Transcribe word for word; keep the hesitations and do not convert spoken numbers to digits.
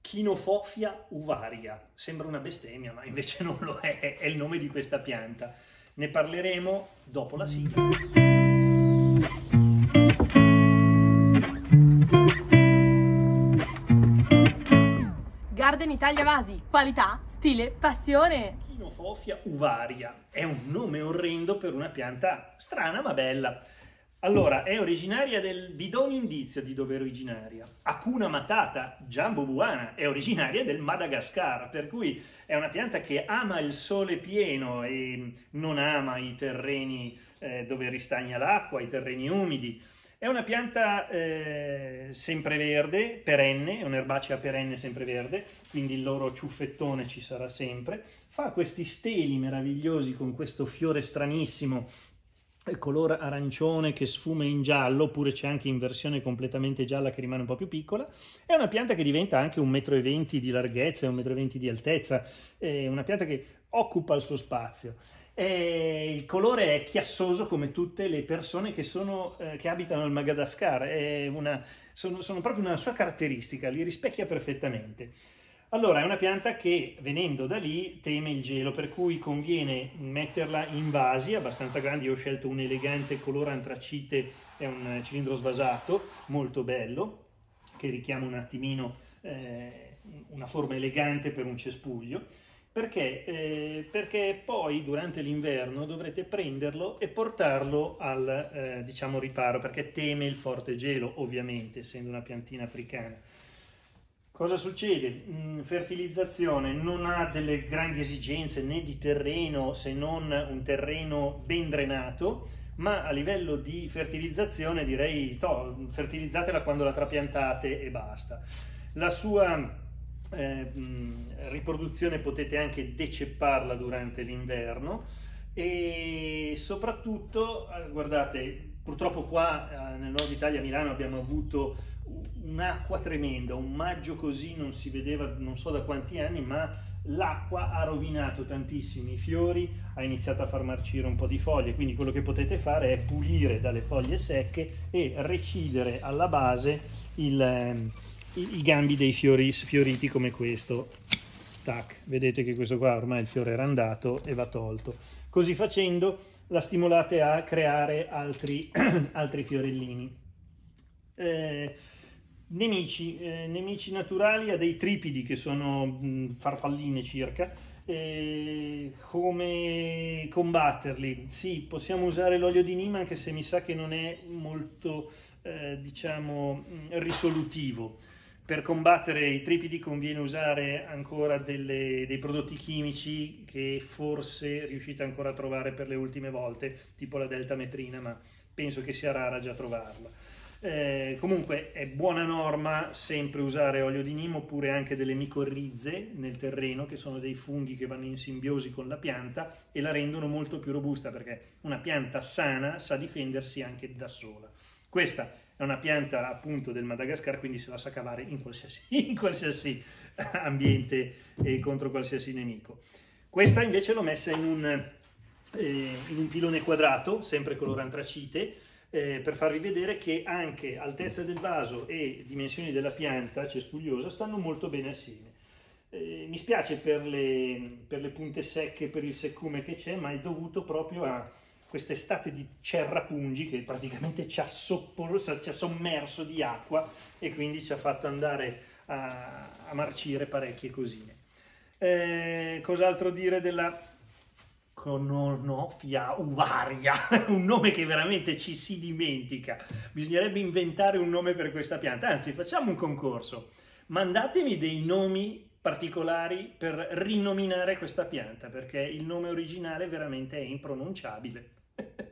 Chinofofia uvaria. Sembra una bestemmia, ma invece non lo è, è il nome di questa pianta. Ne parleremo dopo la sigla. Garden Italia Vasi, qualità, stile, passione. Chinofofia uvaria è un nome orrendo per una pianta strana ma bella. Allora, è originaria del... vi do un indizio di dove è originaria. Hakuna Matata, Jambobuana, è originaria del Madagascar, per cui è una pianta che ama il sole pieno e non ama i terreni eh, dove ristagna l'acqua, i terreni umidi. È una pianta eh, sempreverde, perenne, è un'erbacea perenne sempreverde, quindi il loro ciuffettone ci sarà sempre. Fa questi steli meravigliosi con questo fiore stranissimo, color arancione che sfuma in giallo, oppure c'è anche in versione completamente gialla che rimane un po' più piccola. È una pianta che diventa anche un metro e venti di larghezza e un metro e venti di altezza, è una pianta che occupa il suo spazio. E il colore è chiassoso come tutte le persone che, sono, eh, che abitano il Madagascar, è una, sono, sono proprio una sua caratteristica, li rispecchia perfettamente. Allora, è una pianta che, venendo da lì, teme il gelo, per cui conviene metterla in vasi abbastanza grandi. Io ho scelto un elegante colore antracite, è un cilindro svasato, molto bello, che richiama un attimino eh, una forma elegante per un cespuglio, perché, eh, perché poi durante l'inverno dovrete prenderlo e portarlo al eh, diciamo riparo, perché teme il forte gelo, ovviamente, essendo una piantina africana. Cosa succede? Mm, fertilizzazione, non ha delle grandi esigenze né di terreno, se non un terreno ben drenato, ma a livello di fertilizzazione direi to, fertilizzatela quando la trapiantate e basta. La sua eh, riproduzione potete anche decepparla durante l'inverno e soprattutto, guardate, purtroppo qua nel nord Italia, a Milano, abbiamo avuto un'acqua tremenda, un maggio così non si vedeva non so da quanti anni, ma l'acqua ha rovinato tantissimi i fiori, ha iniziato a far marcire un po' di foglie, quindi quello che potete fare è pulire dalle foglie secche e recidere alla base il, i, i gambi dei fiori sfioriti come questo. Tac, vedete che questo qua ormai il fiore era andato e va tolto. Così facendo la stimolate a creare altri, altri fiorellini. Eh, nemici, eh, nemici naturali ha dei tripidi che sono mh, farfalline circa. Eh, come combatterli? Sì, possiamo usare l'olio di Nima, anche se mi sa che non è molto eh, diciamo risolutivo. Per combattere i tripidi conviene usare ancora delle, dei prodotti chimici che forse riuscite ancora a trovare per le ultime volte, tipo la deltametrina, ma penso che sia rara già trovarla. Eh, comunque è buona norma sempre usare olio di Nimo, oppure anche delle micorrize nel terreno, che sono dei funghi che vanno in simbiosi con la pianta e la rendono molto più robusta, perché una pianta sana sa difendersi anche da sola. Questa è una pianta appunto del Madagascar, quindi se la sa cavare in qualsiasi, in qualsiasi ambiente e contro qualsiasi nemico. Questa invece l'ho messa in un, eh, in un pilone quadrato, sempre color antracite, eh, per farvi vedere che anche altezza del vaso e dimensioni della pianta cespugliosa stanno molto bene assieme. Eh, mi spiace per le, per le punte secche, per il seccume che c'è, ma è dovuto proprio a quest'estate di cerrapungi che praticamente ci ha, ci ha sommerso di acqua e quindi ci ha fatto andare a, a marcire parecchie cosine. Eh, cos'altro dire della Chinofofia uvaria? Un nome che veramente ci si dimentica. Bisognerebbe inventare un nome per questa pianta. Anzi, facciamo un concorso. Mandatemi dei nomi particolari per rinominare questa pianta, perché il nome originale veramente è impronunciabile.